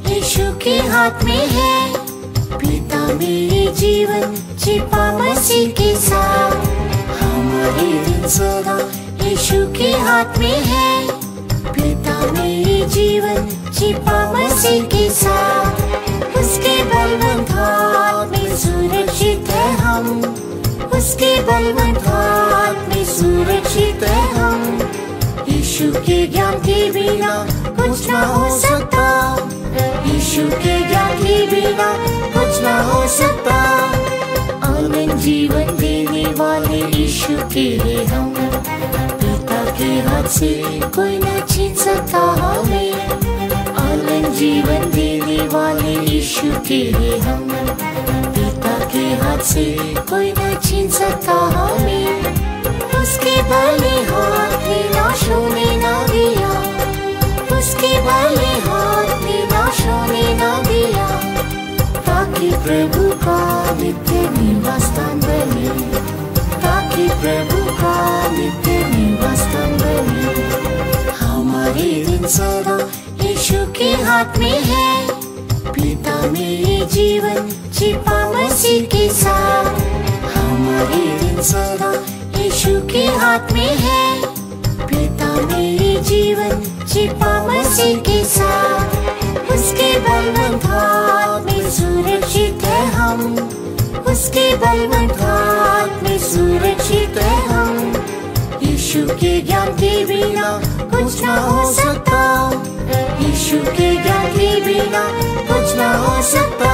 यीशु के हाथ में है। पिता मेरे जीवन छिपा मसीह के साथ। हमारे दिन सदा यीशु के हाथ में है। पिता मेरे जीवन छिपा मसीह के साथ। उसके बलवंत हाथ में सुरक्षित है हम। उसके बलवंत हाथ में सुरक्षित है हम। यीशु के ज्ञान के बिना कुछ ना हो सकता। यीशु के ज्ञान के बिना कुछ ना हो सकता। अनंत जीवन देने वाले यीशु के लिए हम। पिता के हाथ से कोई न छीन सकता हमें। अनंत जीवन देने वाले यीशु के लिए हम। पिता के हाथ से कोई न छीन सकता हमें। उसके भले हाथ में नाश होने न दिया। उसके भले हाथ में नाश होने न दिया। ताकि प्रभु का नित्य निवास स्थान बने। ताकि प्रभु का नित्य निवास स्थान बने। हमारे दिन सदा यीशु के हाथ में है। पिता मेरे जीवन छिपा मसीह के साथ। हमारे दिन सदा यीशु के हाथ में है। पिता मेरे जीवन छिपा मसीह के साथ। उसके बलवंत हाथ में सुरक्षित है हम। उसके बलवंत हाथ में सुरक्षित है हम। यीशु के ज्ञान के बिना कुछ ना हो सकता। यीशु के ज्ञान के बिना कुछ ना हो सकता।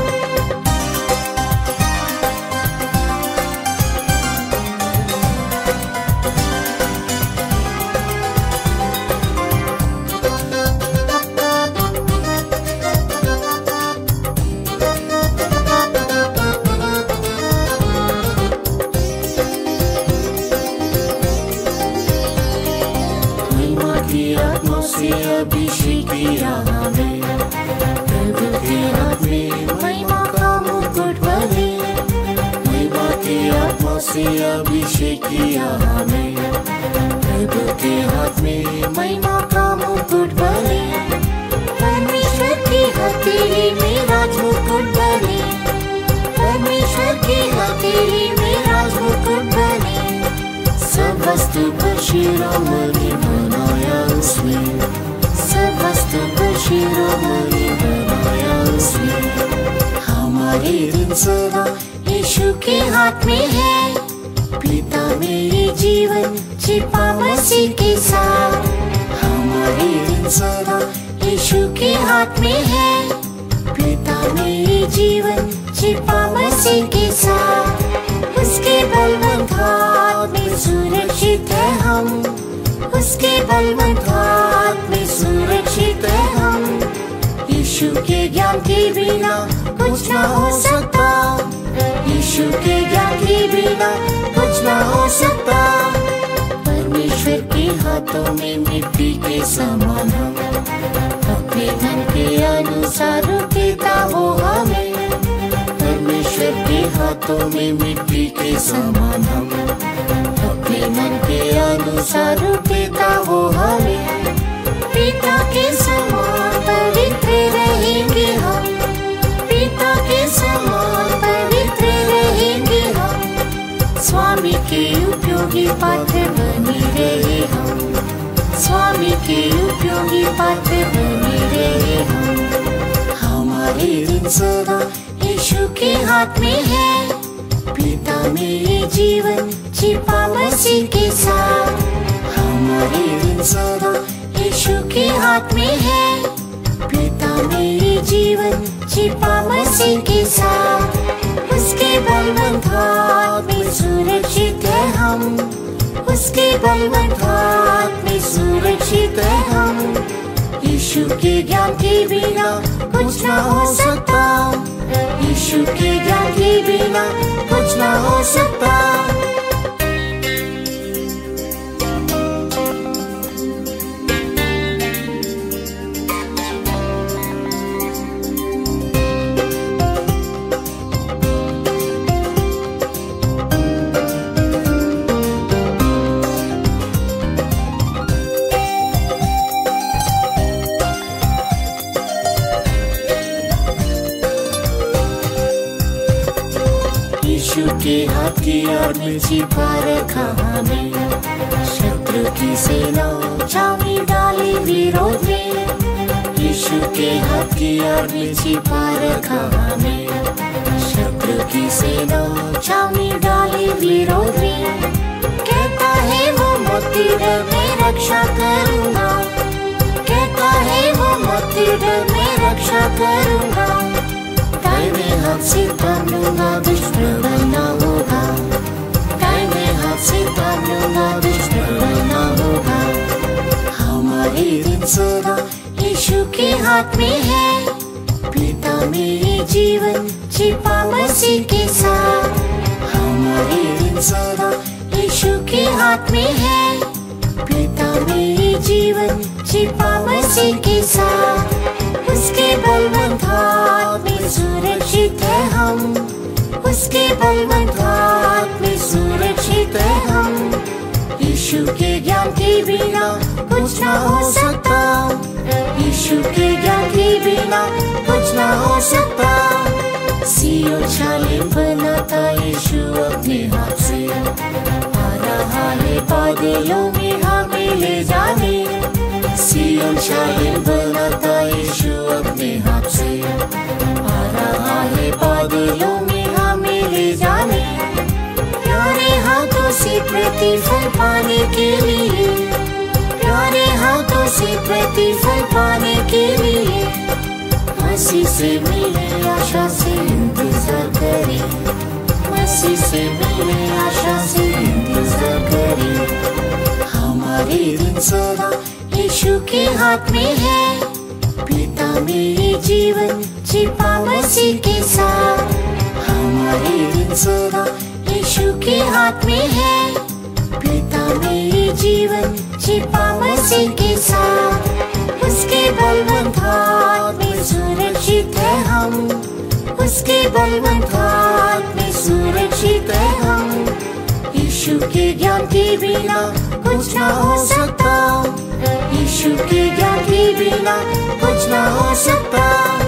अभिषेक किया हमें। प्रभु के हाथ में महिमा का मुकुट बने। महिमा की आत्मा से अभिषेक किया हमें। प्रभु के हाथ में महिमा का मुकुट बने। परमेश्वर की हथेली में राजमुकुट बने। परमेश्वर की हथेली में राजमुकुट बने। सब वस्तु पर शिरोमणि बनाया उसने। सब वस्तु पर शिरोमणि बनाया उसने। हमारे दिन सदा यीशु के हाथ में है। पिता मेरे जीवन छिपा मसीह के साथ। हमारे दिन सदा यीशु के हाथ में है। पिता मेरे जीवन छिपा मसीह के साथ। उसके बलवंत हाथ में सुरक्षित है हम। उसके बलवंत हाथ में सुरक्षित है हम। यीशु के ज्ञान के बिना कुछ ना हो सकता। यीशु के ज्ञान के बिना कुछ ना हो सकता। परमेश्वर के हाथों में मिट्टी के समान हम। अपने मन के अनुसार देता वो हमें। परमेश्वर के हाथों में मिट्टी के समान हम। अपने मन के अनुसार देता वो हमें। पिता के समान पवित्र रहेंगे हम। पिता के समान पवित्र रहेंगे हम। स्वामी के उपयोगी पात्र बने रहे हम। स्वामी के उपयोगी पात्र बने रहे हम। हमारे दिन सदा यीशु के हाथ में है। पिता मेरे जीवन छिपा मसीह के साथ। हमारे दिन सदा यीशु के हाथ में है। पिता मेरे जीवन छिपा मसीह के साथ। उसके बलवंत हाथ में सुरक्षित है हम। उसके बलवंत हाथ में सुरक्षित है हम। यीशु के ज्ञान के बिना कुछ ना हो सकता। यीशु के ज्ञान के बिना कुछ ना हो सकता। के हाथ की आड़ में छिपा रखा हमें। शत्रु की सेना छावनी डाली विरोध में, यीशु के हाथ की आड़ में छिपा रखा हमें। शत्रु की सेना छावनी डाली विरोध में, कहता है वो मोती डर में रक्षा करूंगा, कहता है वो मोती डर में रक्षा करूंगा। दाहिने हाथ से थाम लूंगा, दुश्मन बनना होगा, दाहिने हाथ से थाम लूंगा, दुश्मन बनना होगा। हमारे दिन सदा यीशु के हाथ में है, पिता मेरे जीवन छिपा मसीह के साथ। हमारे दिन सदा यीशु के हाथ में है, पिता मेरे जीवन छिपा मसीह के साथ। उसके बलवंत हाथ में सुरक्षित है हम, उसके बलवंत हाथ में सुरक्षित है हम। यीशु के ज्ञान के बिना कुछ ना हो सकता, यीशु के ज्ञान के बिना कुछ ना हो सकता। सियोन शालेम बनाता यीशु अपने हाथ से, आ रहा है बादलों में हमें ले जाने। सियोन शालेम बनाता यीशु अपने हाथ से, आ रहा है बादलों में हमें ले जाने। प्यारे हाथों से प्रतिफल पाने के लिए, प्यारे हाथों से प्रतिफल पाने के लिए, मसीह से मिले आशा से इंतजार करें, मसीह से मिले आशा से इंतजार करें। हमारे दिन सदा यीशु के हाथ में है, पिता मेरे जीवन छिपा मसीह के साथ। हमारे दिन सदा यीशु के हाथ में है, पिता मेरे जीवन छिपा मसीह के साथ। उसके बलवंत हाथ में सुरक्षित है हम, उसके बलवंत हाथ में सुरक्षित है हम। यीशु के ज्ञान के बिना कुछ ना हो सकता, यीशु के ज्ञान के बिना कुछ ना हो सकता।